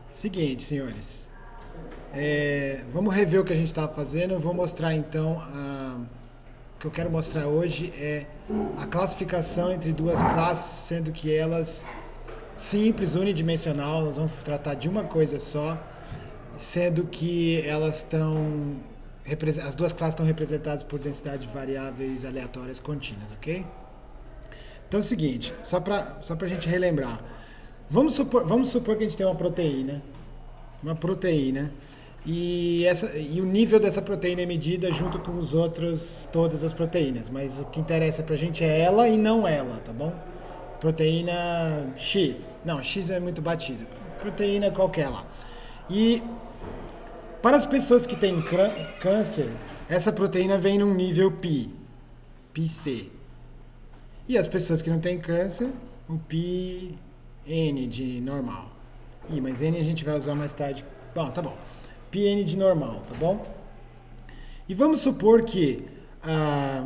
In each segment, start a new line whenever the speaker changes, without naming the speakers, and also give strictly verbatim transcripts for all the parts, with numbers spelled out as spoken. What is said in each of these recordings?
Seguinte, senhores. É, vamos rever o que a gente estava fazendo. Eu vou mostrar então. A, o que eu quero mostrar hoje é a classificação entre duas classes, sendo que elas simples, unidimensional. Nós vamos tratar de uma coisa só, sendo que elas estão. As duas classes estão representadas por densidade de variáveis aleatórias contínuas, ok? Então é o seguinte, só para só a gente relembrar. Vamos supor, vamos supor que a gente tem uma proteína, uma proteína, e, essa, e o nível dessa proteína é medida junto com os outros, todas as proteínas, mas o que interessa pra gente é ela e não ela, tá bom? Proteína X, não, X é muito batido, proteína qualquer lá. E para as pessoas que têm câncer, essa proteína vem num nível π, πC. E as pessoas que não têm câncer, o π N de normal. Ih, mas N a gente vai usar mais tarde. Bom, tá bom. πN de normal, tá bom? E vamos supor que ah,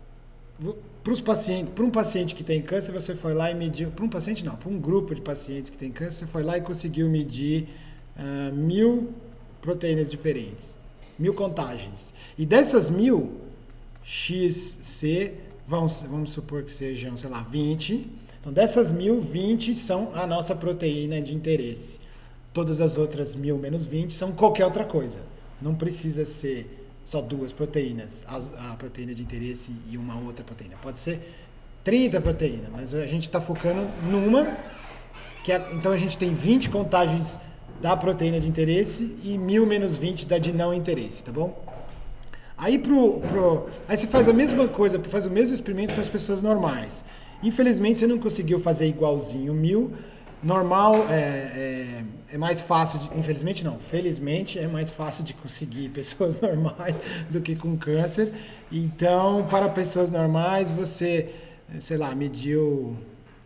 para um paciente que tem câncer, você foi lá e mediu. Para um paciente não, para um grupo de pacientes que tem câncer, você foi lá e conseguiu medir ah, mil proteínas diferentes, mil contagens. E dessas mil, X, C, vamos, vamos supor que sejam, sei lá, vinte. Então, dessas mil, vinte são a nossa proteína de interesse. Todas as outras mil menos vinte são qualquer outra coisa. Não precisa ser só duas proteínas, a, a proteína de interesse e uma outra proteína. Pode ser trinta proteínas, mas a gente está focando numa, que é, então a gente tem vinte contagens da proteína de interesse e mil menos vinte da de não interesse, tá bom? Aí, pro, pro, aí você faz a mesma coisa, faz o mesmo experimento para as pessoas normais. Infelizmente você não conseguiu fazer igualzinho mil. Normal é, é, é mais fácil, de, infelizmente não, felizmente é mais fácil de conseguir pessoas normais do que com câncer. Então, para pessoas normais, você, sei lá, mediu...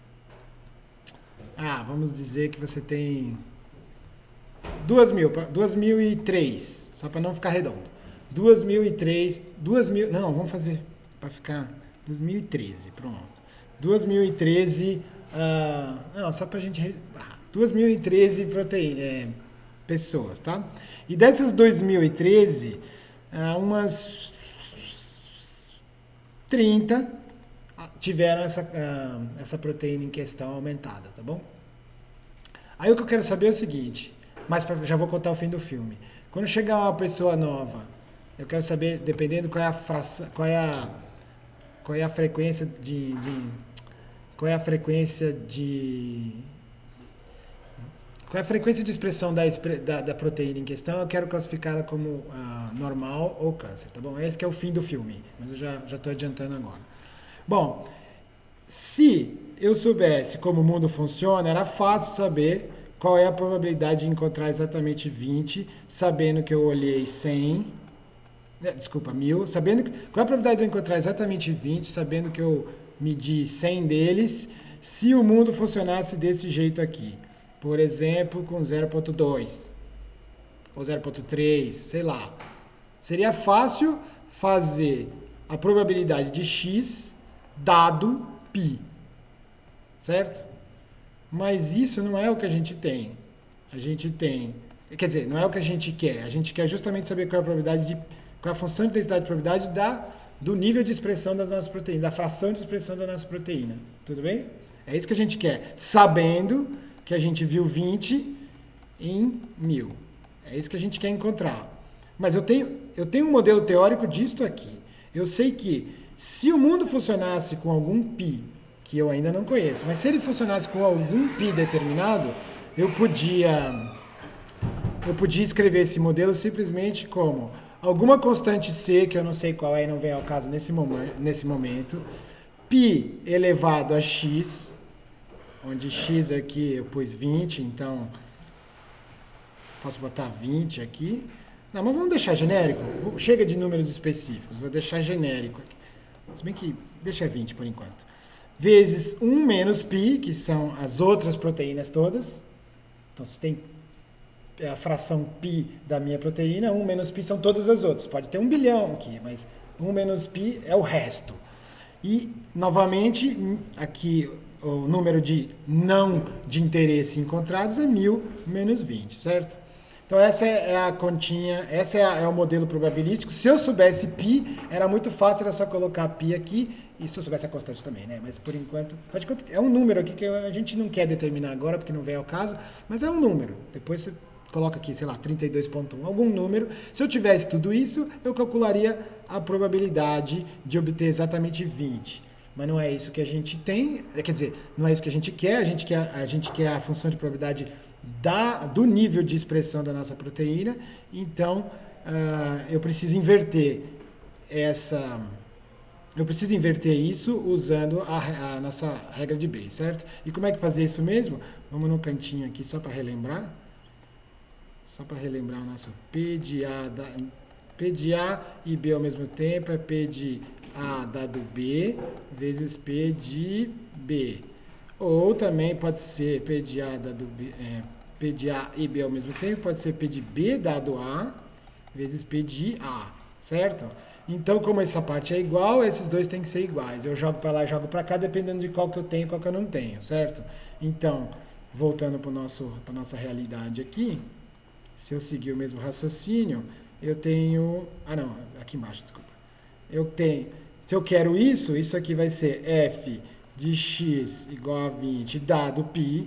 Ah, vamos dizer que você tem duas mil, duas mil e três, só para não ficar redondo. duas mil e três, duas mil, não, vamos fazer para ficar dois mil e treze, pronto. dois mil e treze, uh, não, só pra gente, ah, dois mil e treze proteína, é, pessoas, tá? E dessas dois mil e treze, uh, umas trinta tiveram essa, uh, essa proteína em questão aumentada, tá bom? Aí o que eu quero saber é o seguinte, mas pra, já vou contar o fim do filme. Quando chegar uma pessoa nova, eu quero saber, dependendo qual é a fração, qual é a, qual é a frequência de, de qual é a frequência de qual é a frequência de expressão da, da, da proteína em questão, eu quero classificá-la como uh, normal ou câncer, tá bom? Esse que é o fim do filme, mas eu já já estou adiantando agora. Bom, se eu soubesse como o mundo funciona, era fácil saber qual é a probabilidade de encontrar exatamente vinte, sabendo que eu olhei cem, desculpa, mil, sabendo que, qual é a probabilidade de eu encontrar exatamente vinte, sabendo que eu medi cem deles, se o mundo funcionasse desse jeito aqui. Por exemplo, com zero ponto dois ou zero ponto três, sei lá. Seria fácil fazer a probabilidade de x dado π, certo? Mas isso não é o que a gente tem. A gente tem, quer dizer, não é o que a gente quer. A gente quer justamente saber qual é a probabilidade de, qual é a função de densidade de probabilidade da do nível de expressão das nossas proteínas, da fração de expressão da nossa proteína. Tudo bem? É isso que a gente quer, sabendo que a gente viu vinte em mil. É isso que a gente quer encontrar. Mas eu tenho, eu tenho um modelo teórico disto aqui. Eu sei que se o mundo funcionasse com algum π, que eu ainda não conheço, mas se ele funcionasse com algum π determinado, eu podia, eu podia escrever esse modelo simplesmente como alguma constante C, que eu não sei qual é e não vem ao caso nesse momento, nesse momento, π elevado a x, onde x aqui eu pus vinte, então posso botar vinte aqui. Não, mas vamos deixar genérico. Chega de números específicos, vou deixar genérico aqui. Se bem que deixa vinte por enquanto. Vezes um menos π, que são as outras proteínas todas. Então, se tem a fração π da minha proteína, um menos π são todas as outras. Pode ter um bilhão aqui, mas um menos π é o resto. E, novamente, aqui o número de não de interesse encontrados é mil menos vinte, certo? Então essa é a continha, essa é, a, é o modelo probabilístico. Se eu soubesse π, era muito fácil, era só colocar π aqui, e se eu soubesse a constante também, né? Mas por enquanto, faz de conta que é um número aqui que a gente não quer determinar agora, porque não vem ao caso, mas é um número. Depois você coloca aqui, sei lá, trinta e dois ponto um, algum número. Se eu tivesse tudo isso, eu calcularia a probabilidade de obter exatamente vinte. Mas não é isso que a gente tem, quer dizer, não é isso que a gente quer, a gente quer a, gente quer a função de probabilidade da, do nível de expressão da nossa proteína, então uh, eu preciso inverter essa, eu preciso inverter isso usando a, a nossa regra de Bayes, certo? E como é que fazer isso mesmo? Vamos no cantinho aqui só para relembrar, só para relembrar o nosso P de A, da, P de A e B ao mesmo tempo é P de A dado B vezes P de B. Ou também pode ser P de A dado B, é, P de A e B ao mesmo tempo, pode ser P de B dado A vezes P de A, certo? Então, como essa parte é igual, esses dois têm que ser iguais. Eu jogo para lá e jogo para cá, dependendo de qual que eu tenho e qual que eu não tenho, certo? Então, voltando para a nossa realidade aqui, se eu seguir o mesmo raciocínio, eu tenho... Ah, não, aqui embaixo, desculpa. Eu tenho... Se eu quero isso, isso aqui vai ser f de x igual a vinte dado π,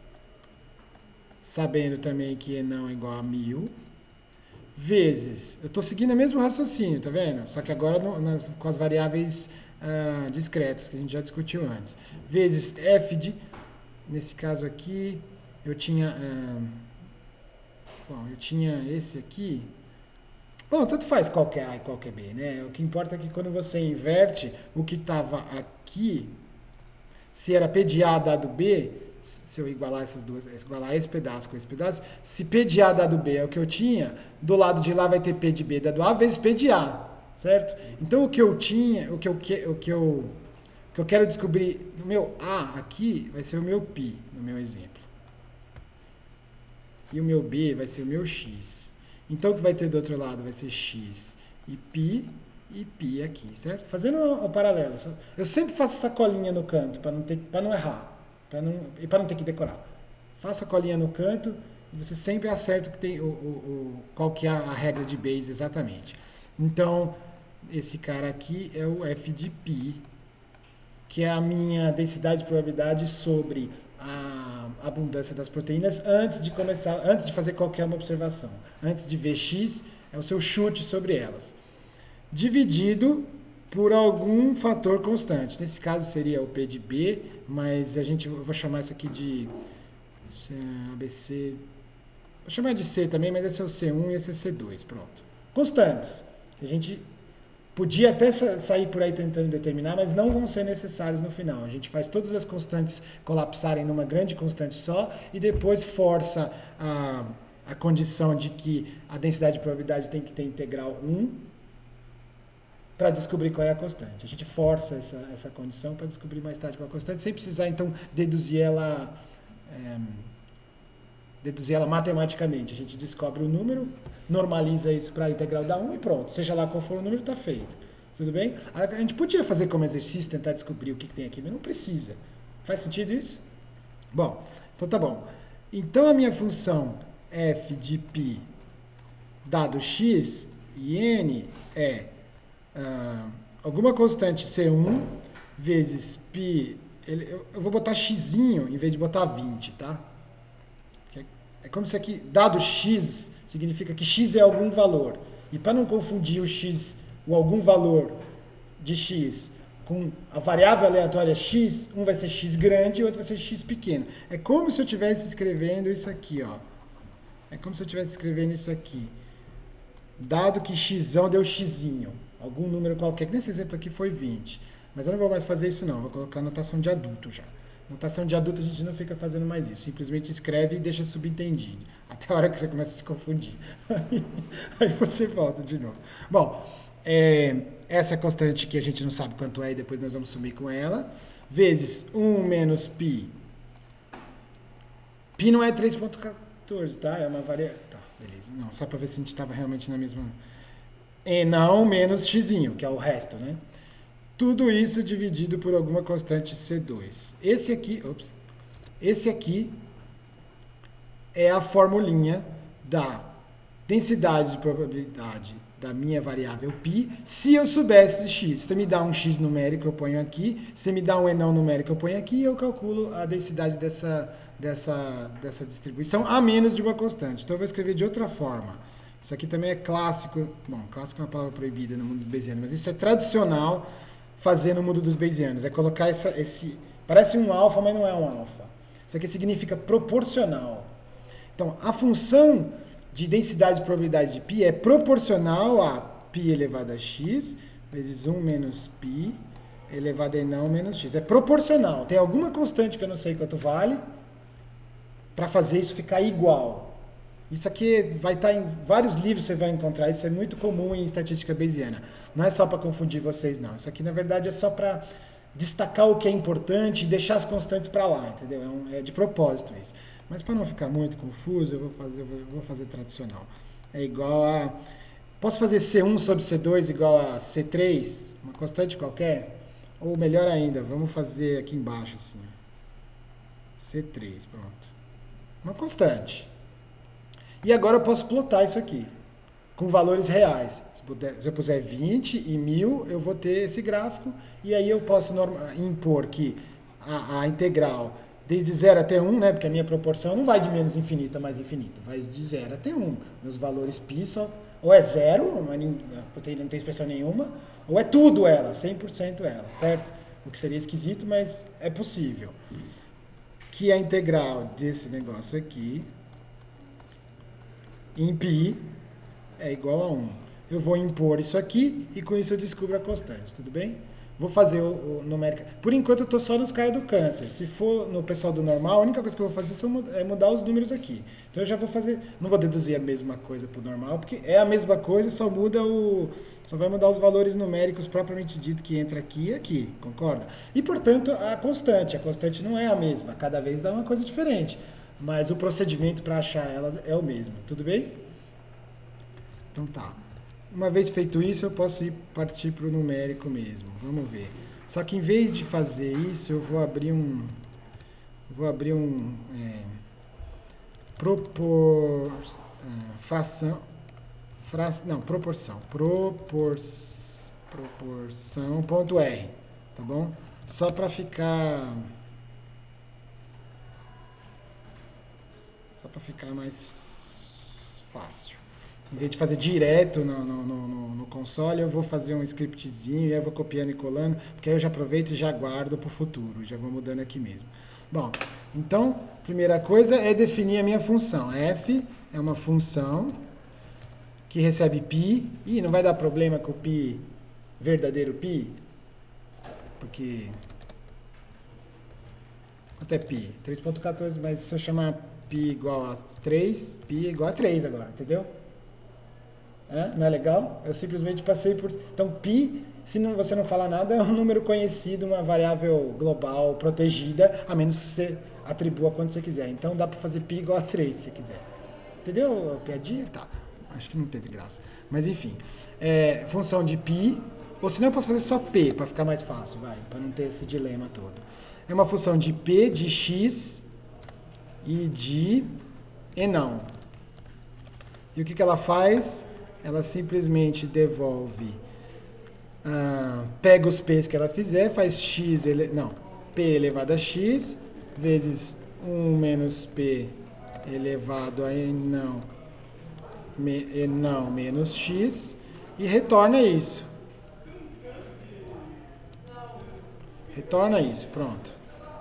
sabendo também que não é igual a mil, vezes, eu estou seguindo o mesmo raciocínio, tá vendo? Só que agora no, nas, com as variáveis ah, discretas, que a gente já discutiu antes, vezes f de, nesse caso aqui, eu tinha, ah, bom, eu tinha esse aqui, bom, tanto faz qual que é A e qual que é B, né? O que importa é que quando você inverte o que estava aqui, se era P de A dado B, se eu igualar essas duas, igualar esse pedaço com esse pedaço, se P de A dado B é o que eu tinha, do lado de lá vai ter P de B dado A vezes P de A, certo? Então o que eu tinha, o que eu, o que eu, o que eu quero descobrir no meu A aqui vai ser o meu π, no meu exemplo. E o meu B vai ser o meu x. Então o que vai ter do outro lado vai ser x e π e π aqui, certo? Fazendo o paralelo. Eu sempre faço essa colinha no canto para não ter, para não errar. Pra não, e para não ter que decorar. Faça a colinha no canto e você sempre acerta o que tem, o, o, o, qual que é a regra de Bayes exatamente. Então, esse cara aqui é o f de π, que é a minha densidade de probabilidade sobre a abundância das proteínas antes de começar, antes de fazer qualquer uma observação. Antes de ver x, é o seu chute sobre elas. Dividido por algum fator constante. Nesse caso seria o P de B, mas a gente, eu vou chamar isso aqui de A B C, vou chamar de C também, mas esse é o C um e esse é C dois, pronto. Constantes, a gente podia até sair por aí tentando determinar, mas não vão ser necessários no final. A gente faz todas as constantes colapsarem numa grande constante só e depois força a, a condição de que a densidade de probabilidade tem que ter integral um, para descobrir qual é a constante. A gente força essa, essa condição para descobrir mais tarde qual é a constante, sem precisar, então, deduzir ela, é, deduzir ela matematicamente. A gente descobre o número, normaliza isso para a integral da um e pronto. Seja lá qual for o número, está feito. Tudo bem? A gente podia fazer como exercício, tentar descobrir o que, que tem aqui, mas não precisa. Faz sentido isso? Bom, então tá bom. Então, a minha função f de π dado x e n é Uh, alguma constante C um vezes π, ele, eu, eu vou botar x em vez de botar vinte, tá? É, é como se aqui, dado x, significa que x é algum valor. E para não confundir o x, o algum valor de x, com a variável aleatória x, um vai ser x grande e outro vai ser x pequeno. É como se eu estivesse escrevendo isso aqui, ó. É como se eu estivesse escrevendo isso aqui. Dado que x deu x. Algum número qualquer, que nesse exemplo aqui foi vinte. Mas eu não vou mais fazer isso não, vou colocar notação de adulto já. Notação de adulto a gente não fica fazendo mais isso, simplesmente escreve e deixa subentendido, até a hora que você começa a se confundir. Aí, aí você volta de novo. Bom, é, essa constante que a gente não sabe quanto é e depois nós vamos sumir com ela, vezes um menos π. Π não é três ponto quatorze, tá? É uma variável. Tá, beleza. Não, só para ver se a gente estava realmente na mesma... E não menos x, que é o resto, né? Tudo isso dividido por alguma constante C dois. Esse aqui, ops, esse aqui é a formulinha da densidade de probabilidade da minha variável π, se eu soubesse x. Se me dá um x numérico, eu ponho aqui. Se me dá um e não numérico, eu ponho aqui. E eu calculo a densidade dessa, dessa, dessa distribuição a menos de uma constante. Então, eu vou escrever de outra forma. Isso aqui também é clássico. Bom, clássico é uma palavra proibida no mundo dos bayesianos, mas isso é tradicional fazer no mundo dos bayesianos. É colocar essa, esse... Parece um alfa, mas não é um alfa. Isso aqui significa proporcional. Então, a função de densidade de probabilidade de π é proporcional a π elevado a x vezes um menos π elevado a não menos x. É proporcional. Tem alguma constante que eu não sei quanto vale para fazer isso ficar igual. Isso aqui vai estar em vários livros, você vai encontrar. Isso é muito comum em estatística bayesiana. Não é só para confundir vocês, não. Isso aqui, na verdade, é só para destacar o que é importante e deixar as constantes para lá, entendeu? É, um, é de propósito isso. Mas para não ficar muito confuso, eu vou fazer, eu vou fazer tradicional. É igual a... Posso fazer C um sobre C dois igual a C três? Uma constante qualquer? Ou melhor ainda, vamos fazer aqui embaixo assim. C três, pronto. Uma constante. E agora eu posso plotar isso aqui, com valores reais. Se, puder, se eu puser vinte e mil, eu vou ter esse gráfico. E aí eu posso norma, impor que a, a integral... Desde zero até um, né? Porque a minha proporção não vai de menos infinito a mais infinito. Vai de zero até um. Meus valores π só... Ou é zero, a proteína não tem expressão nenhuma, ou é tudo ela, cem por cento ela, certo? O que seria esquisito, mas é possível. Que a integral desse negócio aqui, em π, é igual a um. Eu vou impor isso aqui e com isso eu descubro a constante, tudo bem? Vou fazer o, o numérica. Por enquanto eu estou só nos caras do câncer. Se for no pessoal do normal, a única coisa que eu vou fazer é mudar os números aqui. Então eu já vou fazer, não vou deduzir a mesma coisa para o normal, porque é a mesma coisa, só muda o, só vai mudar os valores numéricos propriamente dito que entra aqui e aqui, concorda? E portanto a constante, a constante não é a mesma, cada vez dá uma coisa diferente, mas o procedimento para achar elas é o mesmo, tudo bem? Então tá. Uma vez feito isso, eu posso ir partir para o numérico mesmo. Vamos ver. Só que em vez de fazer isso, eu vou abrir um... Vou abrir um... É, propor... É, fração... Fra, não, proporção. Propor, proporção ponto R. Tá bom? Só para ficar... Só para ficar mais fácil. Em vez de fazer direto no, no, no, no console, eu vou fazer um scriptzinho e aí eu vou copiando e colando, porque aí eu já aproveito e já guardo para o futuro, já vou mudando aqui mesmo. Bom, então, primeira coisa é definir a minha função. F é uma função que recebe π, e não vai dar problema com o π verdadeiro π, porque... Quanto é π? três ponto quatorze, mas se eu chamar π igual a três, π é igual a três agora, entendeu? É? Não é legal? Eu simplesmente passei por... Então, π, se não, você não falar nada, é um número conhecido, uma variável global protegida, a menos que você atribua quando você quiser. Então, dá para fazer π igual a três, se você quiser. Entendeu a piadinha? Tá. Acho que não teve graça. Mas, enfim. É, função de π, ou senão eu posso fazer só p, para ficar mais fácil, vai, para não ter esse dilema todo. É uma função de p, de x e de e não. E o que, que ela faz? Ela simplesmente devolve, ah, pega os p's que ela fizer, faz x, ele, não, p elevado a x, vezes um menos p elevado a e não, me, e não menos x, e retorna isso. Retorna isso, pronto.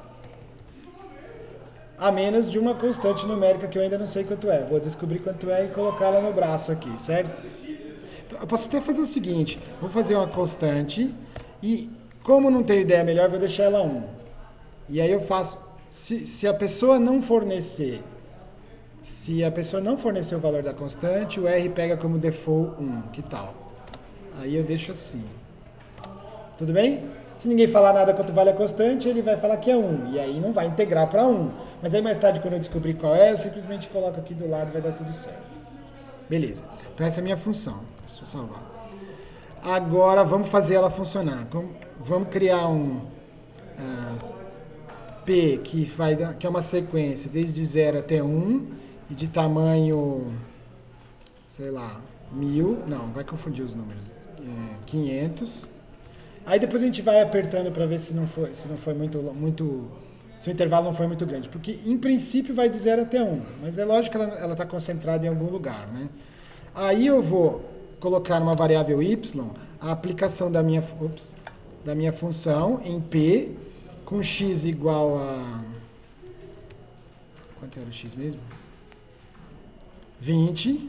A menos de uma constante numérica que eu ainda não sei quanto é. Vou descobrir quanto é e colocá-la no braço aqui, certo? Então, eu posso até fazer o seguinte, vou fazer uma constante e, como não tenho ideia melhor, vou deixar ela um. E aí eu faço, se, se a pessoa não fornecer, se a pessoa não fornecer o valor da constante, o R pega como default um, que tal? Aí eu deixo assim. Tudo bem? Se ninguém falar nada quanto vale a constante, ele vai falar que é um. E aí não vai integrar para um. Mas aí mais tarde, quando eu descobrir qual é, eu simplesmente coloco aqui do lado e vai dar tudo certo. Beleza. Então essa é a minha função. Deixa eu salvar. Agora vamos fazer ela funcionar. Vamos criar um uh, P que, faz, que é uma sequência desde zero até um e de tamanho, sei lá, mil. Não, vai confundir os números. É, quinhentos. Aí depois a gente vai apertando para ver se não foi, se não foi muito, muito, se o intervalo não foi muito grande. Porque em princípio vai de zero até um, mas é lógico que ela está concentrada em algum lugar, né? Aí eu vou colocar uma variável y a aplicação da minha, ups, da minha função em P com x igual a... Quanto era o x mesmo? vinte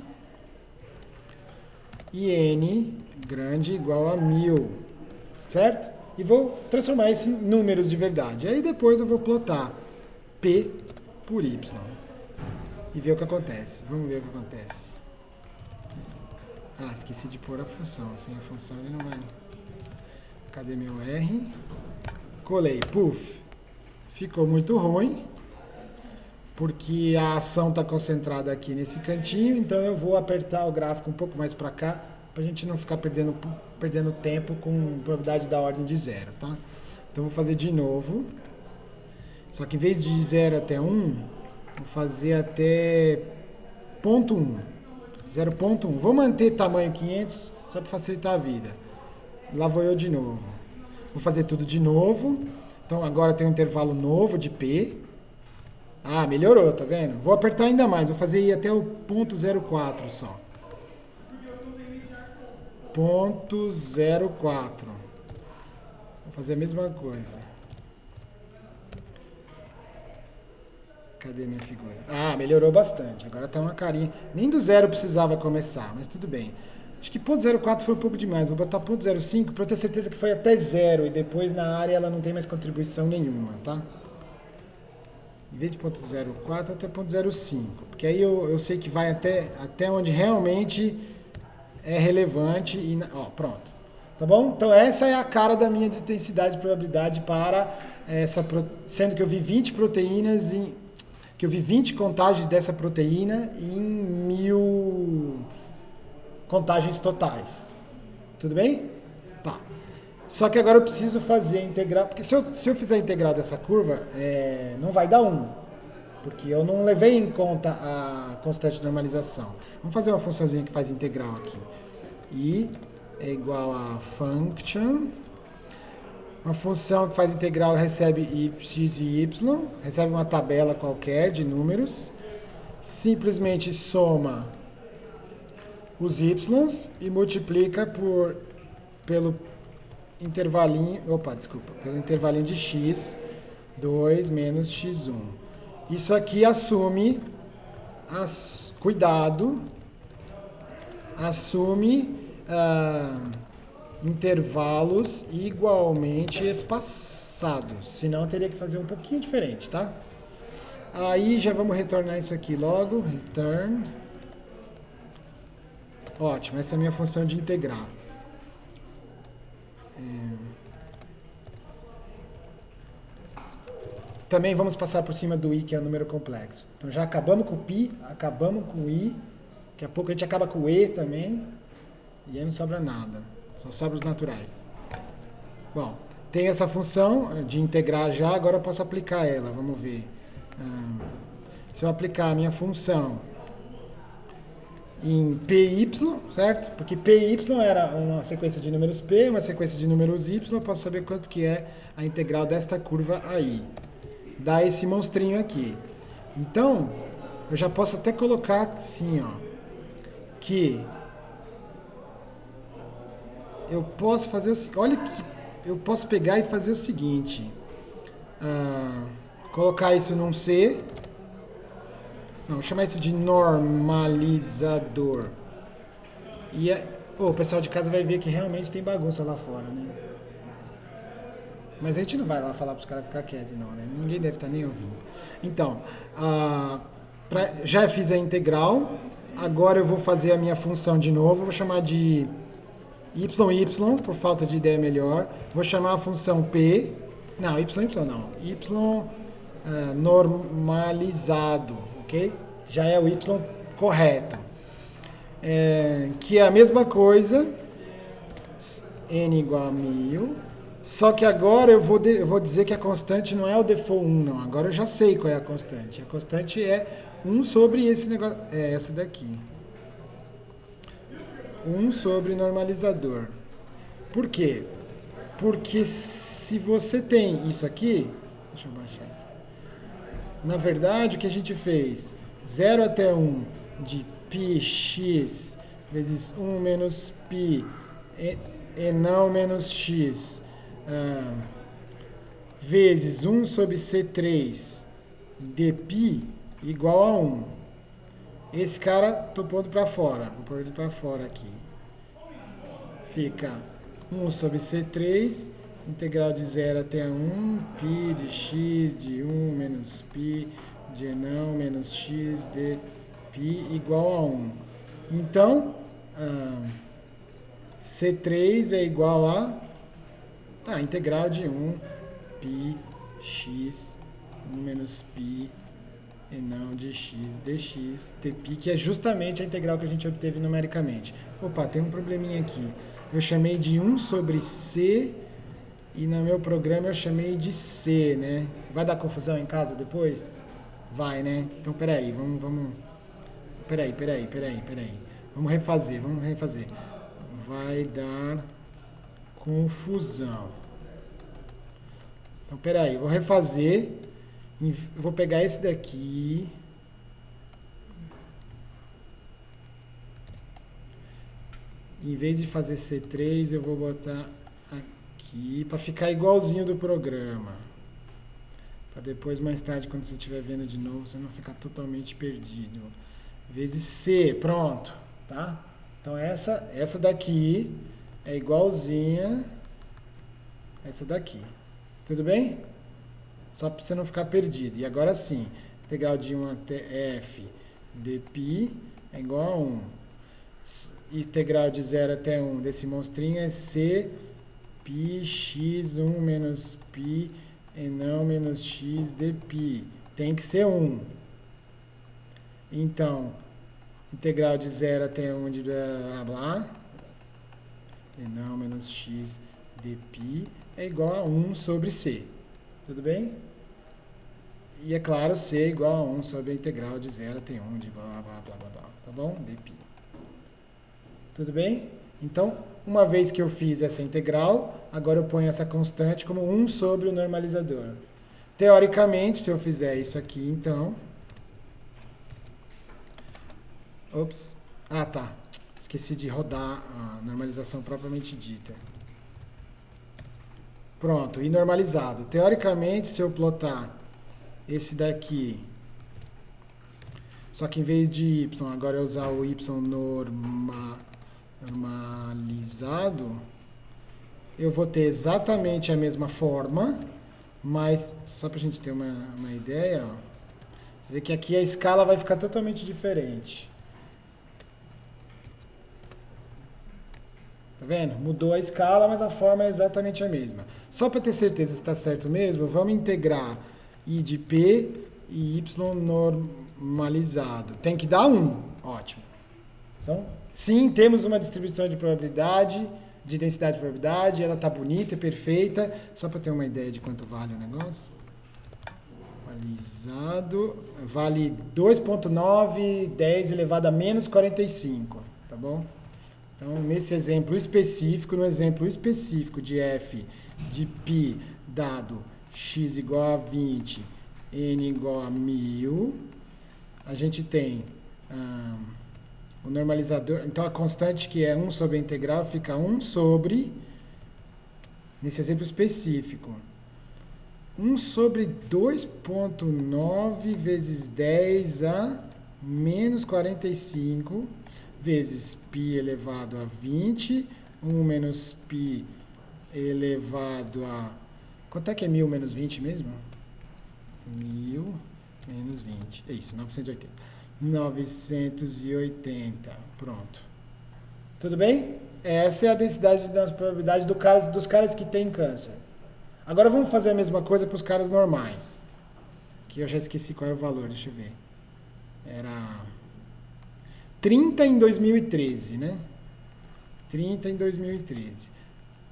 e n grande igual a mil, certo? E vou transformar isso em números de verdade. Aí depois eu vou plotar P por y e ver o que acontece. Vamos ver o que acontece. Ah, esqueci de pôr a função. Sem a função ele não vai... Cadê meu R? Colei. Puf. Ficou muito ruim, porque a ação está concentrada aqui nesse cantinho, então eu vou apertar o gráfico um pouco mais para cá, para a gente não ficar perdendo, perdendo tempo com probabilidade da ordem de zero, tá? Então vou fazer de novo. Só que em vez de zero até um, vou fazer até ponto um. zero ponto um. Vou manter tamanho quinhentos só para facilitar a vida. Lá vou eu de novo. Vou fazer tudo de novo. Então agora tem um intervalo novo de P. Ah, melhorou, tá vendo? Vou apertar ainda mais. Vou fazer ir até o ponto zero quatro só. ponto zero quatro. Vou fazer a mesma coisa. Cadê minha figura? Ah, melhorou bastante. Agora tá uma carinha. Nem do zero precisava começar, mas tudo bem. Acho que ponto zero quatro foi um pouco demais. Vou botar ponto zero cinco para eu ter certeza que foi até zero. E depois na área ela não tem mais contribuição nenhuma, tá? Em vez de ponto zero quatro, até ponto zero cinco. Porque aí eu, eu sei que vai até, até onde realmente é relevante. E, ó, pronto. Tá bom? Então essa é a cara da minha densidade de probabilidade para essa... Sendo que eu vi vinte proteínas em... que eu vi vinte contagens dessa proteína em mil contagens totais. Tudo bem? Tá. Só que agora eu preciso fazer a integral, porque se eu, se eu fizer a integral dessa curva, é, não vai dar um, porque eu não levei em conta a constante de normalização. Vamos fazer uma funçãozinha que faz integral aqui. I é igual a function. Uma função que faz integral recebe x e y, recebe uma tabela qualquer de números, simplesmente soma os y's e multiplica por, pelo intervalinho, opa, desculpa, pelo intervalinho de x, dois menos x um. Isso aqui assume, as, cuidado, assume... Uh, intervalos igualmente espaçados, senão teria que fazer um pouquinho diferente, tá? Aí já vamos retornar isso aqui logo, return. Ótimo, essa é a minha função de integrar. É... Também vamos passar por cima do i, que é o número complexo. Então já acabamos com o pi, acabamos com o i, daqui a pouco a gente acaba com o e também, e aí não sobra nada. Só sobra os naturais. Bom, tem essa função de integrar já, agora eu posso aplicar ela. Vamos ver. Hum, se eu aplicar a minha função em py, certo? Porque py era uma sequência de números p, uma sequência de números y, eu posso saber quanto que é a integral desta curva aí. Dá esse monstrinho aqui. Então, eu já posso até colocar assim, ó, que... eu posso fazer o seguinte, olha que eu posso pegar e fazer o seguinte, ah, colocar isso num C, não, vou chamar isso de normalizador, e é, pô, o pessoal de casa vai ver que realmente tem bagunça lá fora, né? Mas a gente não vai lá falar para os caras ficar quietos, não, né? Ninguém deve estar nem ouvindo. Então, ah, pra, já fiz a integral, agora eu vou fazer a minha função de novo, vou chamar de y, y, por falta de ideia melhor. Vou chamar a função p, não, y, y não, y uh, normalizado, ok? Já é o y correto. É, que é a mesma coisa, N igual a mil. Só que agora eu vou, de, eu vou dizer que a constante não é o default um, não. Agora eu já sei qual é a constante. A constante é um sobre esse negócio. É essa daqui. um sobre normalizador. Por quê? Porque se você tem isso aqui... Deixa eu baixar aqui. Na verdade, o que a gente fez? zero até um de πx vezes um menos π e, e não menos x ah, vezes um sobre c três de π igual a um. Esse cara tô pondo para fora. Vou pôr ele para fora aqui. Fica um sobre c três, integral de zero até um, π de x de um menos π de não menos x de π igual a um. Então, ah, c três é igual a ah, integral de um π x um menos π e não de x dx dπ, que é justamente a integral que a gente obteve numericamente. Opa, tem um probleminha aqui. Eu chamei de um sobre c e no meu programa eu chamei de c, né? Vai dar confusão em casa depois? Vai, né? Então, peraí, vamos, vamos... Peraí, peraí, peraí, peraí. Vamos refazer, vamos refazer. Vai dar confusão. Então, peraí, vou refazer. Vou pegar esse daqui. Em vez de fazer c três, eu vou botar aqui para ficar igualzinho do programa. Para depois, mais tarde, quando você estiver vendo de novo, você não ficar totalmente perdido. Vezes c, pronto, tá? Então essa, essa daqui é igualzinha a essa daqui. Tudo bem? Só para você não ficar perdido. E agora sim, integral de um até f de π é igual a um. Integral de zero até um desse monstrinho é c π x um menos π e não menos x de π. Tem que ser um. Então, integral de zero até um de blá blá blá e não menos x de π é igual a um sobre c. Tudo bem? E é claro, c é igual a um sobre a integral de zero até um de blá blá blá blá blá blá. Tá bom? Dπ. Tudo bem? Então, uma vez que eu fiz essa integral, agora eu ponho essa constante como um sobre o normalizador. Teoricamente, se eu fizer isso aqui, então... Ops. Ah, tá. Esqueci de rodar a normalização propriamente dita. Pronto, e normalizado. Teoricamente, se eu plotar esse daqui, só que em vez de y, agora eu usar o y norma, normalizado, eu vou ter exatamente a mesma forma, mas só para a gente ter uma, uma ideia, ó, você vê que aqui a escala vai ficar totalmente diferente. Tá vendo? Mudou a escala, mas a forma é exatamente a mesma. Só para ter certeza se está certo mesmo, vamos integrar i de p e y normalizado. Tem que dar um. Ótimo. Então, sim, temos uma distribuição de probabilidade, de densidade de probabilidade, ela está bonita, perfeita. Só para ter uma ideia de quanto vale o negócio. Normalizado vale dois ponto nove, dez elevado a menos quarenta e cinco. Tá bom? Então, nesse exemplo específico, no exemplo específico de f de π dado x igual a vinte, n igual a mil, a gente tem ah, o normalizador, então a constante que é um sobre a integral fica um sobre, nesse exemplo específico, um sobre dois ponto nove vezes dez a menos quarenta e cinco, vezes π elevado a vinte, um menos π elevado a... Quanto é que é mil menos vinte mesmo? mil menos vinte. É isso, novecentos e oitenta. novecentos e oitenta. Pronto. Tudo bem? Essa é a densidade das probabilidades do caras, dos caras que têm câncer. Agora vamos fazer a mesma coisa para os caras normais. Que eu já esqueci qual era o valor, deixa eu ver. Era... trinta em dois mil e treze, né? trinta em dois mil e treze.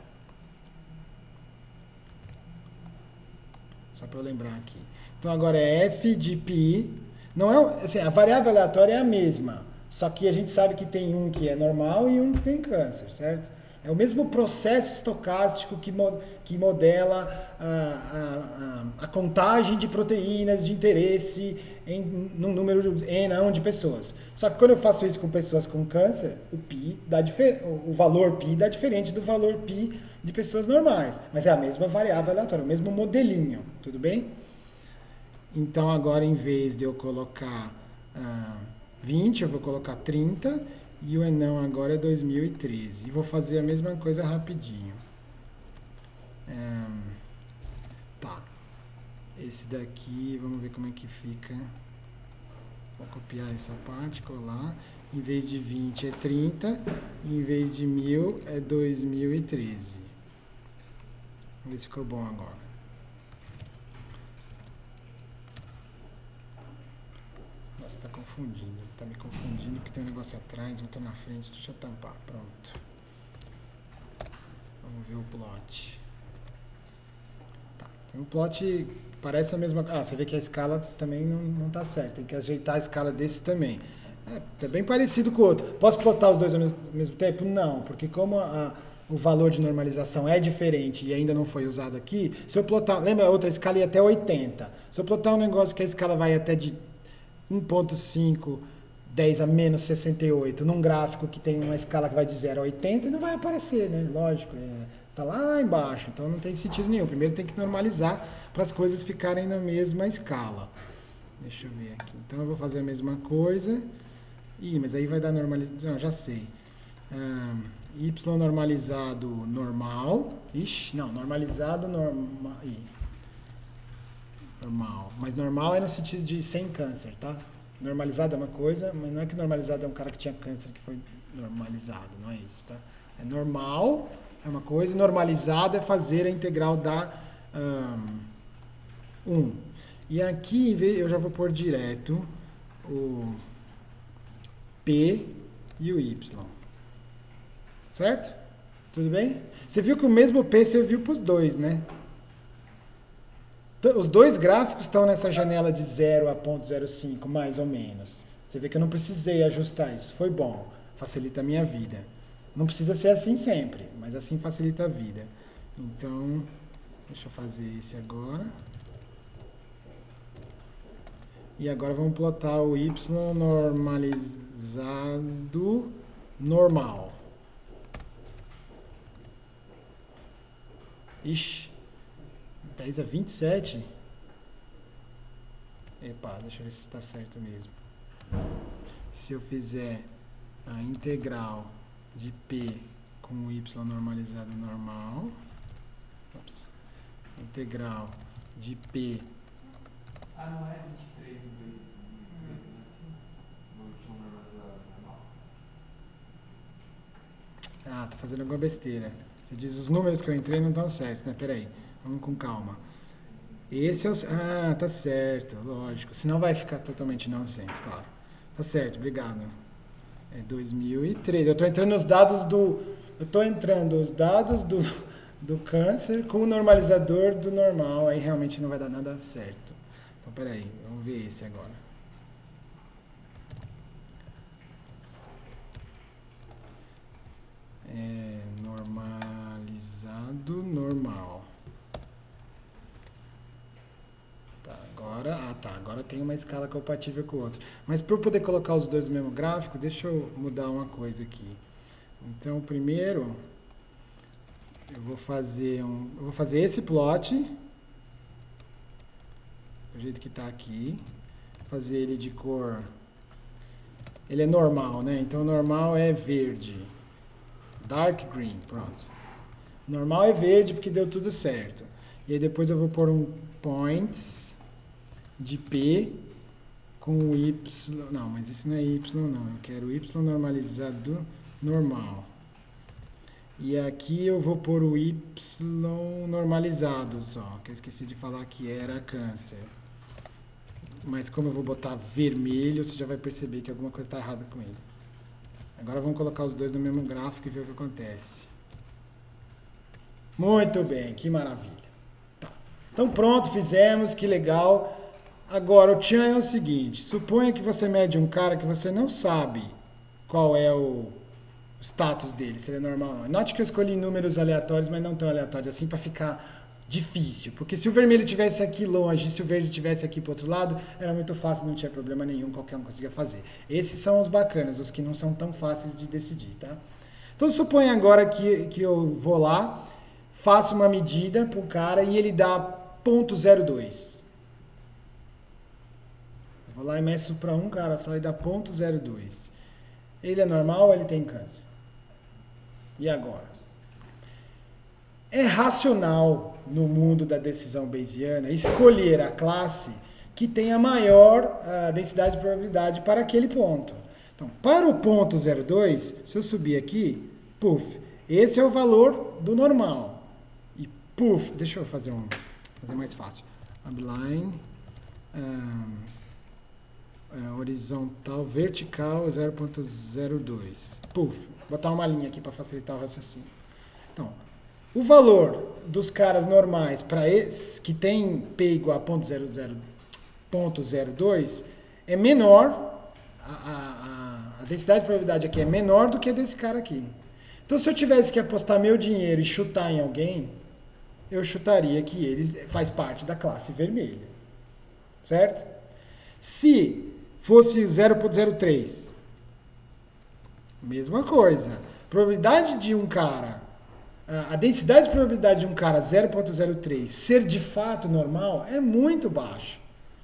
Só para eu lembrar aqui. Então agora é f de π. Não é, assim, a variável aleatória é a mesma. Só que a gente sabe que tem um que é normal e um que tem câncer, certo? É o mesmo processo estocástico que, mo que modela a, a, a, a contagem de proteínas de interesse em num número de, N de pessoas. Só que quando eu faço isso com pessoas com câncer, o π dá o valor π dá diferente do valor π de pessoas normais. Mas é a mesma variável aleatória, o mesmo modelinho, tudo bem? Então agora, em vez de eu colocar ah, vinte, eu vou colocar trinta. E o Enão agora é dois mil e treze. E vou fazer a mesma coisa rapidinho. É, tá. Esse daqui, vamos ver como é que fica. Vou copiar essa parte, colar. Em vez de vinte é trinta. E em vez de mil é dois mil e treze. Vamos ver se ficou bom agora. Nossa, tá confundindo. Tá me confundindo porque tem um negócio atrás, um tá na frente. Deixa eu tampar. Pronto. Vamos ver o plot. Tá. Tem um plot parece a mesma... Ah, você vê que a escala também não, não tá certa. Tem que ajeitar a escala desse também. É, é bem parecido com o outro. Posso plotar os dois ao mesmo, ao mesmo tempo? Não, porque como a, o valor de normalização é diferente e ainda não foi usado aqui, se eu plotar... Lembra, a outra escala ia até oitenta. Se eu plotar um negócio que a escala vai até de um ponto cinco, dez a menos sessenta e oito, num gráfico que tem uma escala que vai de zero a oitenta, não vai aparecer, né? Lógico, é, tá lá embaixo, então não tem sentido nenhum. Primeiro tem que normalizar para as coisas ficarem na mesma escala. Deixa eu ver aqui. Então eu vou fazer a mesma coisa. Ih, mas aí vai dar normalização. Não, já sei. Ah, y normalizado normal. Ixi, não, normalizado normal. Normal. Mas normal é no sentido de sem câncer, tá? Normalizado é uma coisa, mas não é que normalizado é um cara que tinha câncer que foi normalizado, não é isso, tá? É normal, é uma coisa, normalizado é fazer a integral da um. um. E aqui eu já vou pôr direto o P e o Y. Certo? Tudo bem? Você viu que o mesmo P serviu para os dois, né? Os dois gráficos estão nessa janela de zero a zero ponto zero cinco, mais ou menos. Você vê que eu não precisei ajustar isso. Foi bom. Facilita a minha vida. Não precisa ser assim sempre, mas assim facilita a vida. Então, deixa eu fazer esse agora. E agora vamos plotar o Y normalizado normal. Ixi. dez a vinte e sete. Epa, deixa eu ver se está certo mesmo. Se eu fizer a integral de P com o Y normalizado normal. Ops, integral de P.
Ah, não é vinte e três em vez de assim? No Y normalizado normal?
Ah, tô fazendo alguma besteira. Você diz os números que eu entrei não estão certos, né? Peraí. Vamos com calma. Esse é o... Ah, tá certo, lógico. Senão vai ficar totalmente nonsense, claro. Tá certo, obrigado. É dois mil e treze. Eu tô entrando os dados do... Eu tô entrando os dados do, do câncer com o normalizador do normal. Aí realmente não vai dar nada certo. Então, peraí. Vamos ver esse agora. É normalizado normal. Agora, ah tá, agora tem uma escala compatível com o outro. Mas para eu poder colocar os dois no mesmo gráfico, deixa eu mudar uma coisa aqui. Então, primeiro, eu vou fazer um, eu vou fazer esse plot, do jeito que está aqui, fazer ele de cor, ele é normal, né? Então, normal é verde, dark green, pronto. Normal é verde porque deu tudo certo. E aí depois eu vou pôr um points de P com o Y, não, mas isso não é Y não, eu quero Y normalizado normal. E aqui eu vou pôr o Y normalizado só, que eu esqueci de falar que era câncer. Mas como eu vou botar vermelho, você já vai perceber que alguma coisa está errada com ele. Agora vamos colocar os dois no mesmo gráfico e ver o que acontece. Muito bem, que maravilha. Tá. Então pronto, fizemos, que legal. Agora, o tchan é o seguinte, suponha que você mede um cara que você não sabe qual é o status dele, se ele é normal ou não. Note que eu escolhi números aleatórios, mas não tão aleatórios assim, para ficar difícil. Porque se o vermelho tivesse aqui longe, se o verde tivesse aqui para outro lado, era muito fácil, não tinha problema nenhum, qualquer um conseguia fazer. Esses são os bacanas, os que não são tão fáceis de decidir, tá? Então, suponha agora que, que eu vou lá, faço uma medida para o cara e ele dá zero ponto zero dois. Vou lá e meço para um cara só e dá zero ponto zero dois. Ele é normal ou ele tem câncer? E agora? É racional no mundo da decisão bayesiana escolher a classe que tem a maior uh, densidade de probabilidade para aquele ponto. Então, para o ponto zero dois, se eu subir aqui, puf, esse é o valor do normal. E puf, deixa eu fazer um, fazer mais fácil. Upline, um, uh, horizontal, vertical, zero ponto zero dois. Puf, vou botar uma linha aqui para facilitar o raciocínio. Então, o valor dos caras normais para esse que tem P igual a zero ponto zero dois é menor, a, a, a densidade de probabilidade aqui é menor do que a desse cara aqui. Então, se eu tivesse que apostar meu dinheiro e chutar em alguém, eu chutaria que ele faz parte da classe vermelha. Certo? Se fosse zero ponto zero três, mesma coisa. Probabilidade de um cara, a densidade de probabilidade de um cara zero ponto zero três ser de fato normal é muito baixa.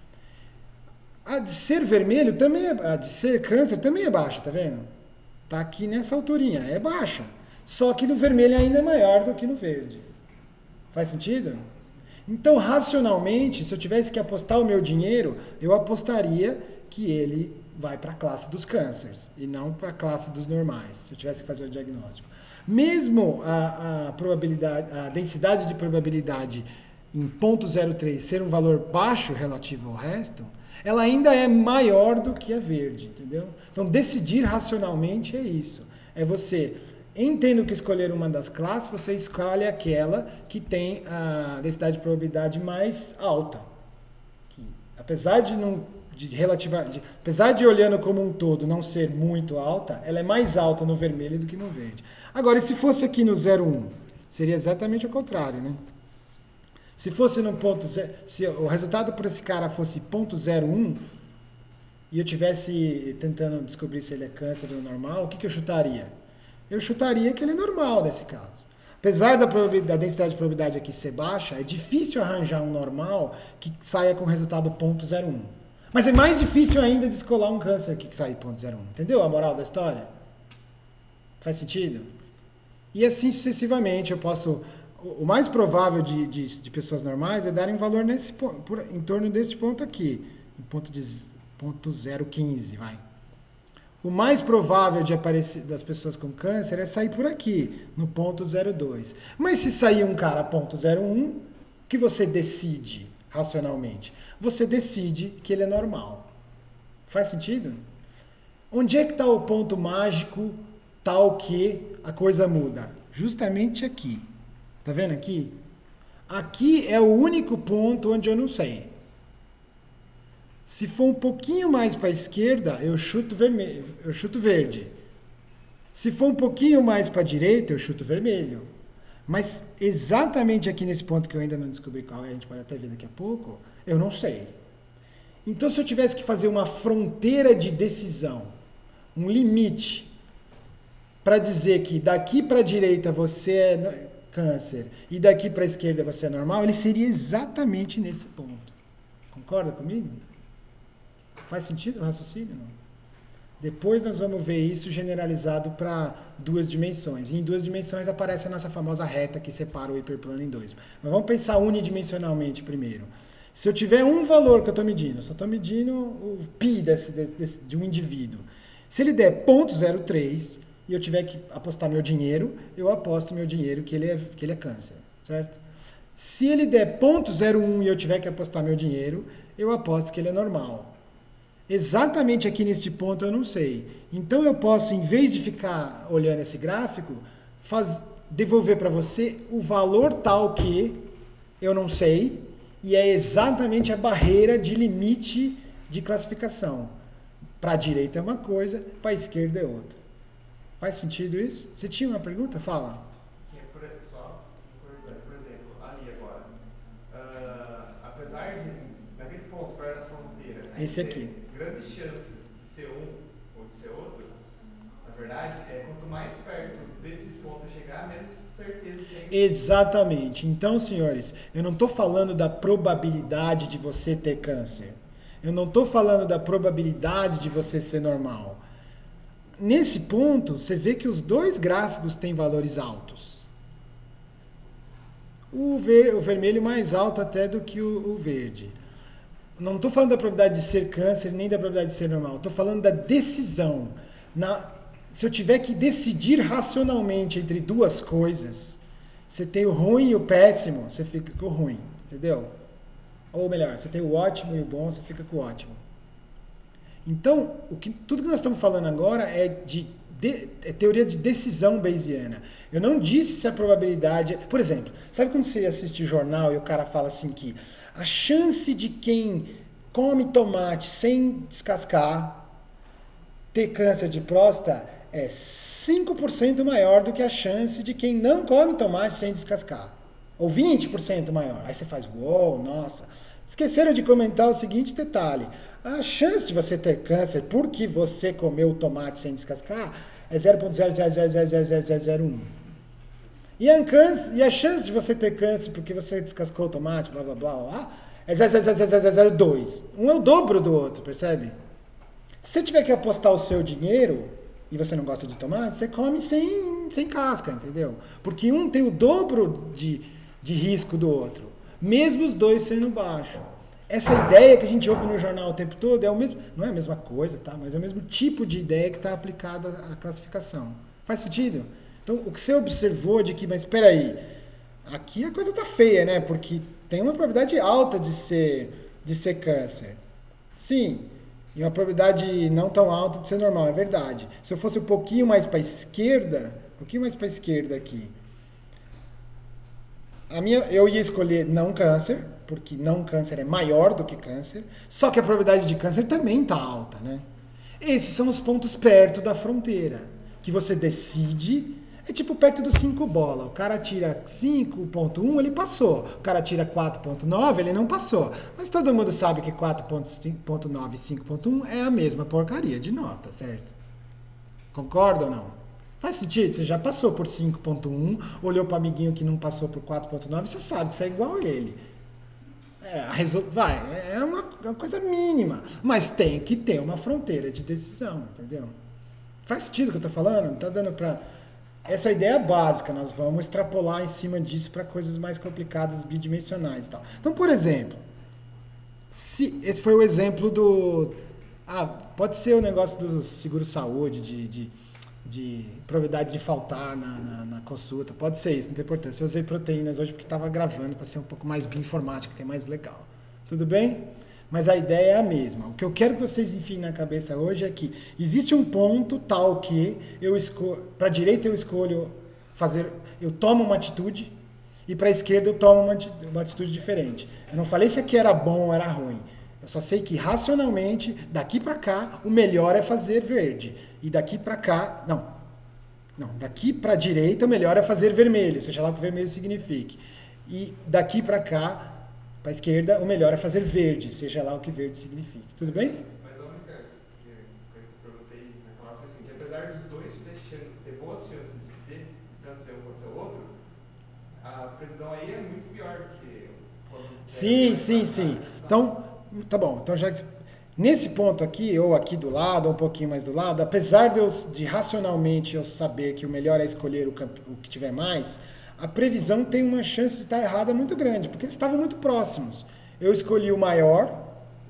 A de ser vermelho também é, a de ser câncer também é baixa, tá vendo? Tá aqui nessa alturinha, é baixa. Só que no vermelho ainda é maior do que no verde. Faz sentido? Então, racionalmente, se eu tivesse que apostar o meu dinheiro, eu apostaria que ele vai para a classe dos cânceres e não para a classe dos normais, se eu tivesse que fazer o diagnóstico. Mesmo a, a probabilidade, a densidade de probabilidade em zero ponto zero três ser um valor baixo relativo ao resto, ela ainda é maior do que a verde, entendeu? Então, decidir racionalmente é isso. É você, em tendo que escolher uma das classes, você escolhe aquela que tem a densidade de probabilidade mais alta. Que, apesar de não de relativa, de, apesar de olhando como um todo não ser muito alta, ela é mais alta no vermelho do que no verde. Agora, e se fosse aqui no zero ponto um? Seria exatamente o contrário, né? Se fosse no ponto zero, se o resultado por esse cara fosse zero ponto zero um e eu tivesse tentando descobrir se ele é câncer ou normal, o que, que eu chutaria? Eu chutaria que ele é normal nesse caso. Apesar da, da densidade de probabilidade aqui ser baixa, é difícil arranjar um normal que saia com resultado zero ponto zero um. Mas é mais difícil ainda descolar um câncer aqui que sai zero ponto zero um. Entendeu a moral da história? Faz sentido? E assim sucessivamente, eu posso... O mais provável de, de, de pessoas normais é darem valor nesse, por, em torno desse ponto aqui, em ponto de zero ponto zero quinze, vai. O mais provável de aparecer das pessoas com câncer é sair por aqui, no ponto zero dois. Mas se sair um cara ponto zero um, o que você decide racionalmente? Você decide que ele é normal. Faz sentido? Onde é que está o ponto mágico tal que a coisa muda? Justamente aqui. Tá vendo aqui? Aqui é o único ponto onde eu não sei. Se for um pouquinho mais para a esquerda, eu chuto vermelho, eu chuto verde. Se for um pouquinho mais para a direita, eu chuto vermelho. Mas exatamente aqui nesse ponto que eu ainda não descobri qual é, a gente pode até ver daqui a pouco, eu não sei. Então, se eu tivesse que fazer uma fronteira de decisão, um limite, para dizer que daqui para a direita você é câncer e daqui para a esquerda você é normal, ele seria exatamente nesse ponto. Concorda comigo? Faz sentido o raciocínio? Não? Depois nós vamos ver isso generalizado para duas dimensões. E em duas dimensões aparece a nossa famosa reta que separa o hiperplano em dois. Mas vamos pensar unidimensionalmente primeiro. Se eu tiver um valor que eu estou medindo, eu só estou medindo o π desse, desse, de um indivíduo. Se ele der zero ponto zero três e eu tiver que apostar meu dinheiro, eu aposto meu dinheiro que ele é, que ele é câncer, certo? Se ele der zero ponto zero um e eu tiver que apostar meu dinheiro, eu aposto que ele é normal. Exatamente aqui neste ponto eu não sei. Então eu posso, em vez de ficar olhando esse gráfico, faz, devolver para você o valor tal que eu não sei e é exatamente a barreira de limite de classificação. Para a direita é uma coisa, para a esquerda é outra. Faz sentido isso? Você tinha uma pergunta? Fala.
Que é por, só uma curiosidade, por exemplo, ali agora, ah, apesar de, naquele ponto, perto da fronteira, né,
Esse
ter
aqui.
grandes chances de ser um ou de ser outro, na verdade, é quanto mais perto desses pontos chegar, menos certeza tem.
Exatamente. Então, senhores, eu não estou falando da probabilidade de você ter câncer. Eu não estou falando da probabilidade de você ser normal. Nesse ponto, você vê que os dois gráficos têm valores altos. O, ver, o vermelho mais alto até do que o, o verde. Não estou falando da probabilidade de ser câncer, nem da probabilidade de ser normal. Estou falando da decisão. Na, se eu tiver que decidir racionalmente entre duas coisas, você tem o ruim e o péssimo, você fica com o ruim, entendeu? Ou melhor, você tem o ótimo e o bom, você fica com o ótimo. Então, o que, tudo que nós estamos falando agora é de, de é teoria de decisão bayesiana. Eu não disse se a probabilidade... Por exemplo, sabe quando você assiste jornal e o cara fala assim que a chance de quem come tomate sem descascar ter câncer de próstata é cinco por cento maior do que a chance de quem não come tomate sem descascar. Ou vinte por cento maior. Aí você faz, uou, nossa. Esqueceram de comentar o seguinte detalhe. A chance de você ter câncer porque você comeu tomate sem descascar é zero vírgula zero zero zero zero zero zero zero um. E a, câncer, e a chance de você ter câncer porque você descascou o tomate, blá blá blá, blá é zero vírgula zero zero zero zero dois. Um é o dobro do outro, percebe? Se você tiver que apostar o seu dinheiro e você não gosta de tomate, você come sem, sem casca, entendeu? Porque um tem o dobro de, de risco do outro. Mesmo os dois sendo baixos. Essa ideia que a gente ouve no jornal o tempo todo é o mesmo, não é a mesma coisa, tá? Mas é o mesmo tipo de ideia que está aplicada à classificação. Faz sentido? Então, o que você observou de que, mas espera aí, aqui a coisa tá feia, né? Porque tem uma probabilidade alta de ser, de ser câncer. Sim, e uma probabilidade não tão alta de ser normal, é verdade. Se eu fosse um pouquinho mais para a esquerda, um pouquinho mais para a esquerda aqui, A minha, eu ia escolher não câncer, porque não câncer é maior do que câncer, só que a probabilidade de câncer também está alta, né? Esses são os pontos perto da fronteira, que você decide, é tipo perto dos cinco bola. O cara tira cinco ponto um, ele passou. O cara tira quatro ponto nove, ele não passou. Mas todo mundo sabe que quatro ponto nove e cinco ponto um é a mesma porcaria de nota, certo? Concorda ou não? Faz sentido? Você já passou por cinco ponto um, olhou para o amiguinho que não passou por quatro ponto nove, você sabe que você é igual a ele. É, a resol... Vai, é uma, é uma coisa mínima, mas tem que ter uma fronteira de decisão, entendeu? Faz sentido o que eu estou falando? Tá dando para... Essa é a ideia básica, nós vamos extrapolar em cima disso para coisas mais complicadas, bidimensionais e tal. Então, por exemplo, se esse foi o exemplo do... Ah, pode ser o negócio do seguro-saúde, de... de de probabilidade de faltar na, na, na consulta. Pode ser isso, não tem importância. Eu usei proteínas hoje porque estava gravando para ser um pouco mais bioinformática, que é mais legal. Tudo bem? Mas a ideia é a mesma. O que eu quero que vocês enfiem na cabeça hoje é que existe um ponto tal que eu escolho, para a direita eu escolho fazer, eu tomo uma atitude e para a esquerda eu tomo uma atitude, uma atitude diferente. Eu não falei se aqui era bom ou era ruim. Eu só sei que racionalmente, daqui para cá, o melhor é fazer verde. E daqui para cá, não. Não, daqui para a direita, o melhor é fazer vermelho, seja lá o que vermelho signifique. E daqui para cá, para a esquerda, o melhor é fazer verde, seja lá o que verde signifique. Tudo bem?
Mas a única que eu perguntei naquela hora foi assim, que apesar dos dois ter boas chances de ser, de tanto ser um quanto ser o outro, a previsão aí é muito pior que...
Sim, sim, sim. Então, tá bom. Então, já nesse ponto aqui, ou aqui do lado, ou um pouquinho mais do lado, apesar de, eu, de racionalmente eu saber que o melhor é escolher o, camp, o que tiver mais, a previsão tem uma chance de estar errada muito grande, porque eles estavam muito próximos. Eu escolhi o maior,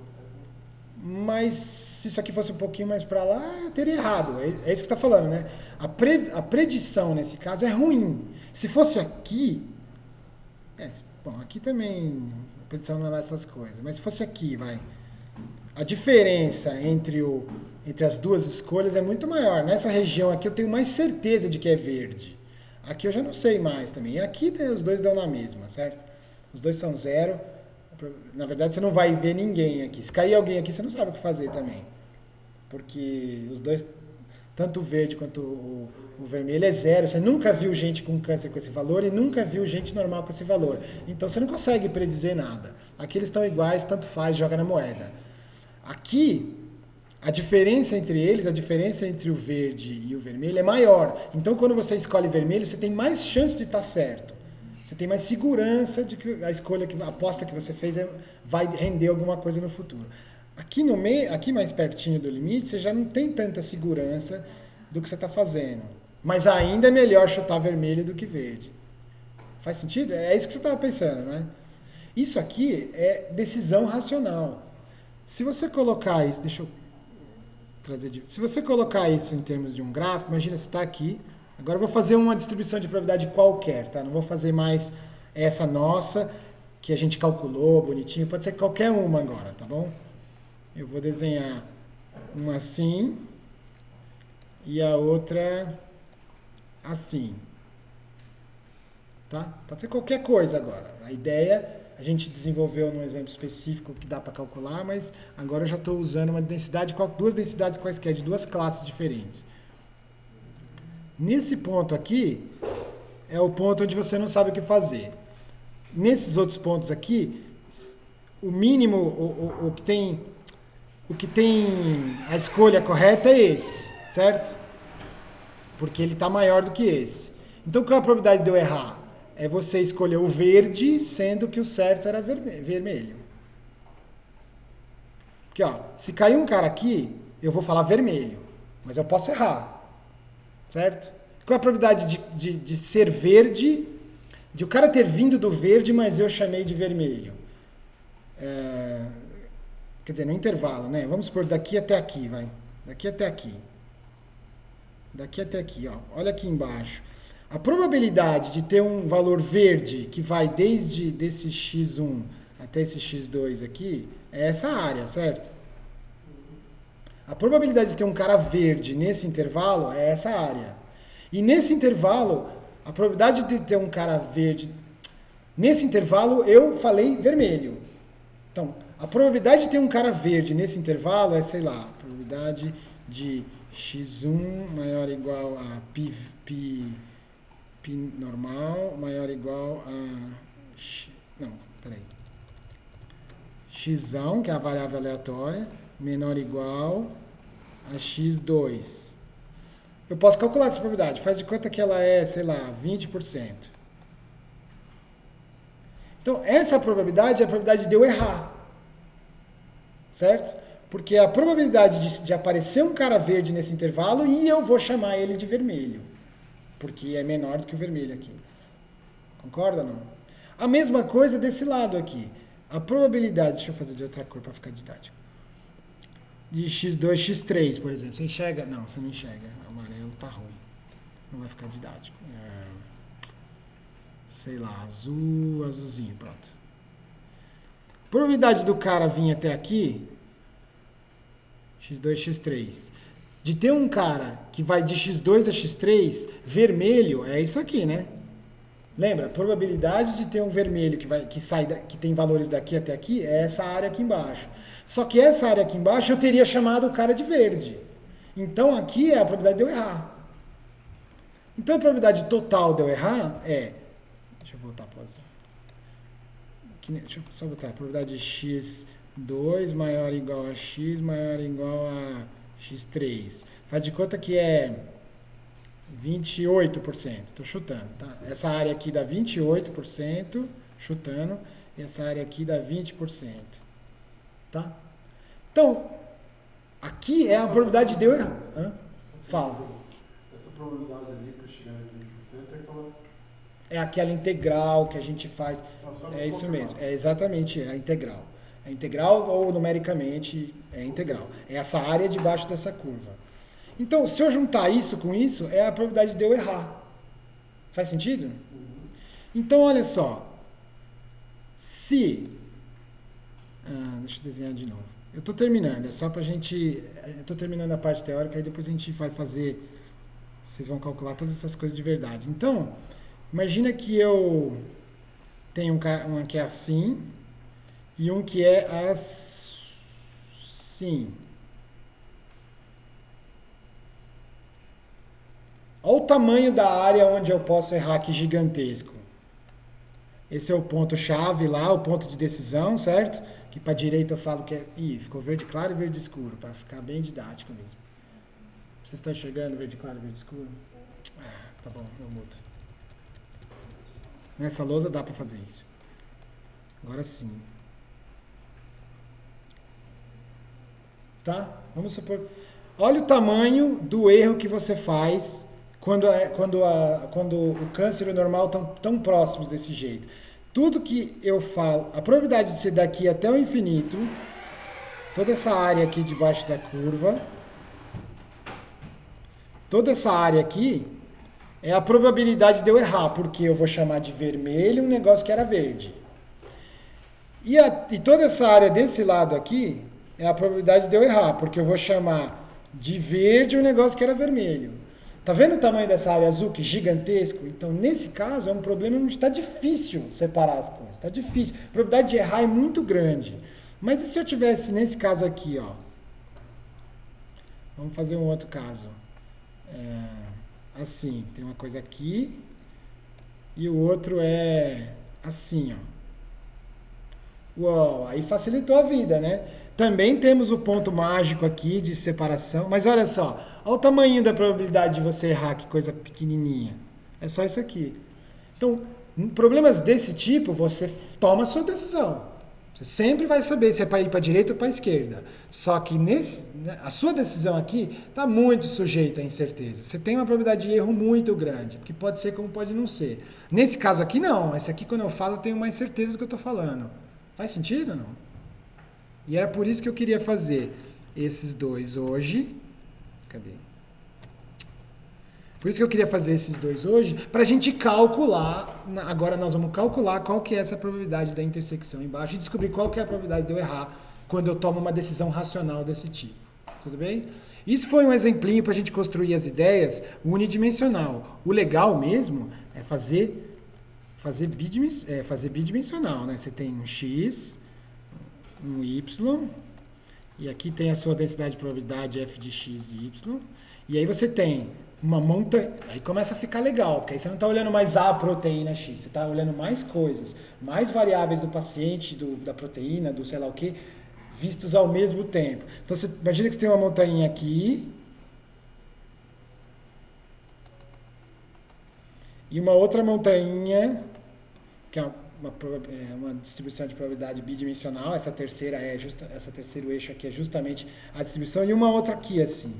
mas se isso aqui fosse um pouquinho mais para lá, eu teria errado. É, é isso que está falando, né? A, pre, a predição, nesse caso, é ruim. Se fosse aqui... É, bom, aqui também a predição não é lá essas coisas, mas se fosse aqui, vai... A diferença entre, o, entre as duas escolhas é muito maior. Nessa região aqui eu tenho mais certeza de que é verde. Aqui eu já não sei mais também. E aqui os dois dão na mesma, certo? Os dois são zero. Na verdade, você não vai ver ninguém aqui. Se cair alguém aqui, você não sabe o que fazer também. Porque os dois, tanto o verde quanto o, o vermelho é zero. Você nunca viu gente com câncer com esse valor e nunca viu gente normal com esse valor. Então você não consegue predizer nada. Aqui eles estão iguais, tanto faz, joga na moeda. Aqui, a diferença entre eles, a diferença entre o verde e o vermelho é maior. Então quando você escolhe vermelho, você tem mais chance de estar certo. Você tem mais segurança de que a escolha, que, a aposta que você fez é, vai render alguma coisa no futuro. Aqui, no meio, aqui mais pertinho do limite, você já não tem tanta segurança do que você está fazendo. Mas ainda é melhor chutar vermelho do que verde. Faz sentido? É isso que você estava pensando, não é? Isso aqui é decisão racional. Se você colocar isso, deixa eu trazer de, se você colocar isso em termos de um gráfico, imagina você está aqui. Agora eu vou fazer uma distribuição de probabilidade qualquer, tá? Não vou fazer mais essa nossa, que a gente calculou bonitinho. Pode ser qualquer uma agora, tá bom? Eu vou desenhar uma assim e a outra assim. Tá? Pode ser qualquer coisa agora. A ideia a gente desenvolveu num exemplo específico que dá para calcular, mas agora eu já estou usando uma densidade, duas densidades quaisquer, de duas classes diferentes. Nesse ponto aqui, é o ponto onde você não sabe o que fazer. Nesses outros pontos aqui, o mínimo, o, o, o, que tem, o que tem a escolha correta é esse, certo? Porque ele está maior do que esse. Então, qual é a probabilidade de eu errar? É você escolher o verde, sendo que o certo era vermelho. Porque, ó, se cair um cara aqui, eu vou falar vermelho, mas eu posso errar. Certo? Qual é a probabilidade de, de, de ser verde, de o cara ter vindo do verde, mas eu chamei de vermelho? É, quer dizer, no intervalo, né? Vamos supor daqui até aqui, vai. Daqui até aqui. Daqui até aqui, ó. Olha aqui embaixo. A probabilidade de ter um valor verde que vai desde desse xis um até esse xis dois aqui é essa área, certo? A probabilidade de ter um cara verde nesse intervalo é essa área. E nesse intervalo, a probabilidade de ter um cara verde... Nesse intervalo, eu falei vermelho. Então, a probabilidade de ter um cara verde nesse intervalo é, sei lá, a probabilidade de xis um maior ou igual a pi, pi, pi normal maior ou igual a... Não, peraí. xis um, que é a variável aleatória, menor ou igual a xis dois. Eu posso calcular essa probabilidade. Faz de conta que ela é, sei lá, vinte por cento. Então, essa probabilidade é a probabilidade de eu errar. Certo? Porque a probabilidade de, de aparecer um cara verde nesse intervalo e eu vou chamar ele de vermelho. Porque é menor do que o vermelho aqui. Concorda ou não? A mesma coisa desse lado aqui. A probabilidade... Deixa eu fazer de outra cor para ficar didático. De xis dois, xis três, por exemplo. Você enxerga? Não, você não enxerga. O amarelo tá ruim. Não vai ficar didático. É, sei lá, azul, azulzinho, pronto. Probabilidade do cara vir até aqui, xis dois, xis três. De ter um cara que vai de xis dois a xis três, vermelho, é isso aqui, né? Lembra? A probabilidade de ter um vermelho que, vai, que, sai da, que tem valores daqui até aqui é essa área aqui embaixo. Só que essa área aqui embaixo eu teria chamado o cara de verde. Então aqui é a probabilidade de eu errar. Então a probabilidade total de eu errar é... Deixa eu voltar para o azul. Aqui, deixa eu só botar. A probabilidade de xis dois maior ou igual a x maior ou igual a xis três. Faz de conta que é vinte e oito por cento. Estou chutando, tá? Essa área aqui dá vinte e oito por cento, chutando. E essa área aqui dá vinte por cento. Tá? Então, aqui é a probabilidade de eu errar. Hã? Fala.
Essa probabilidade ali para chegar em vinte por cento é aquela...
É aquela integral que a gente faz.
Não,
É isso mesmo. É exatamente a integral. É integral ou numericamente é integral. É essa área debaixo dessa curva. Então, se eu juntar isso com isso, é a probabilidade de eu errar. Faz sentido?
Uhum.
Então, olha só. Se... Ah, deixa eu desenhar de novo. Eu estou terminando, é só para a gente... Eu estou terminando a parte teórica, aí depois a gente vai fazer... Vocês vão calcular todas essas coisas de verdade. Então, imagina que eu tenho um, um que é assim, e um que é assim. Olha o tamanho da área onde eu posso errar aqui gigantesco. Esse é o ponto-chave lá, o ponto de decisão, certo? Que para a direita eu falo que é... Ih, ficou verde claro e verde escuro, para ficar bem didático mesmo. Vocês estão enxergando verde claro e verde escuro? Ah, tá bom, eu mudo. Nessa lousa dá para fazer isso. Agora sim. Tá? Vamos supor... Olha o tamanho do erro que você faz quando, é, quando, a, quando o câncer e o normal estão tão próximos desse jeito. Tudo que eu falo, a probabilidade de ser daqui até o infinito, toda essa área aqui debaixo da curva, toda essa área aqui, é a probabilidade de eu errar, porque eu vou chamar de vermelho um negócio que era verde. E, a, e toda essa área desse lado aqui é a probabilidade de eu errar, porque eu vou chamar de verde um negócio que era vermelho. Tá vendo o tamanho dessa área azul, que é gigantesco? Então, nesse caso, é um problema onde está difícil separar as coisas. Está difícil. A probabilidade de errar é muito grande. Mas e se eu tivesse nesse caso aqui, ó? Vamos fazer um outro caso. É, assim, tem uma coisa aqui e o outro é assim, ó. Uau, aí facilitou a vida, né? Também temos o ponto mágico aqui de separação, mas olha só, olha o tamanho da probabilidade de você errar, que coisa pequenininha. É só isso aqui. Então, em problemas desse tipo, você toma a sua decisão. Você sempre vai saber se é para ir para a direita ou para a esquerda. Só que nesse, a sua decisão aqui está muito sujeita à incerteza. Você tem uma probabilidade de erro muito grande, porque pode ser como pode não ser. Nesse caso aqui, não. Esse aqui, quando eu falo, eu tenho mais certeza do que eu estou falando. Faz sentido ou não? E era por isso que eu queria fazer esses dois hoje. Cadê? Por isso que eu queria fazer esses dois hoje, para a gente calcular, agora nós vamos calcular qual que é essa probabilidade da intersecção embaixo e descobrir qual que é a probabilidade de eu errar quando eu tomo uma decisão racional desse tipo. Tudo bem? Isso foi um exemplinho para a gente construir as ideias unidimensional. O legal mesmo é fazer, fazer, bidimens, é fazer bidimensional, né? Você tem um x, um y, e aqui tem a sua densidade de probabilidade f de x e y, e aí você tem uma montanha, aí começa a ficar legal, porque aí você não está olhando mais a proteína X, você está olhando mais coisas, mais variáveis do paciente, do, da proteína, do sei lá o que, vistos ao mesmo tempo. Então, você imagina que você tem uma montanha aqui, e uma outra montanha, que é uma, é uma distribuição de probabilidade bidimensional, essa terceira é justa, essa terceiro eixo aqui é justamente a distribuição, e uma outra aqui assim.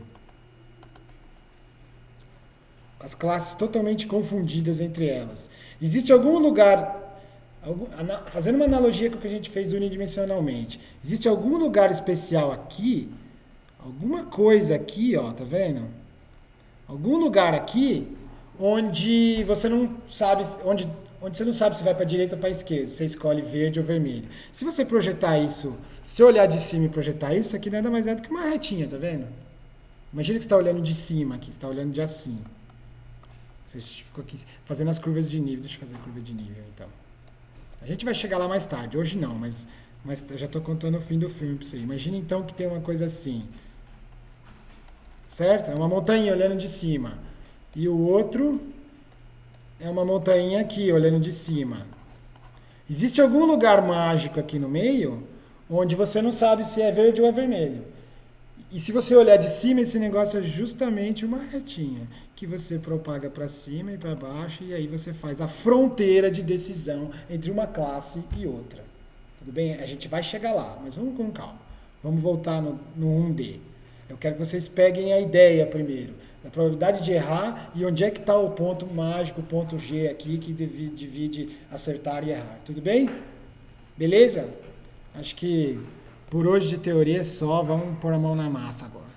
As classes totalmente confundidas entre elas. Existe algum lugar, algum, fazendo uma analogia com o que a gente fez unidimensionalmente, existe algum lugar especial aqui, alguma coisa aqui, ó, tá vendo? Algum lugar aqui onde você não sabe, onde, onde você não sabe se vai para a direita ou para a esquerda, você escolhe verde ou vermelho. Se você projetar isso, se olhar de cima e projetar isso, aqui nada mais é do que uma retinha, tá vendo? Imagina que você está olhando de cima aqui, você está olhando de assim. Você ficou aqui fazendo as curvas de nível. Deixa eu fazer a curva de nível, então. A gente vai chegar lá mais tarde. Hoje não, mas, mas eu já estou contando o fim do filme para você. Imagina, então, que tem uma coisa assim. Certo? É uma montanha olhando de cima. E o outro é uma montanha aqui, olhando de cima. Existe algum lugar mágico aqui no meio onde você não sabe se é verde ou é vermelho. E se você olhar de cima, esse negócio é justamente uma retinha que você propaga para cima e para baixo, e aí você faz a fronteira de decisão entre uma classe e outra. Tudo bem? A gente vai chegar lá, mas vamos com calma. Vamos voltar no, no um D. Eu quero que vocês peguem a ideia primeiro, da probabilidade de errar e onde é que está o ponto mágico, o ponto G aqui, que divide, divide acertar e errar. Tudo bem? Beleza? Acho que... Por hoje de teoria é só, vamos pôr a mão na massa agora.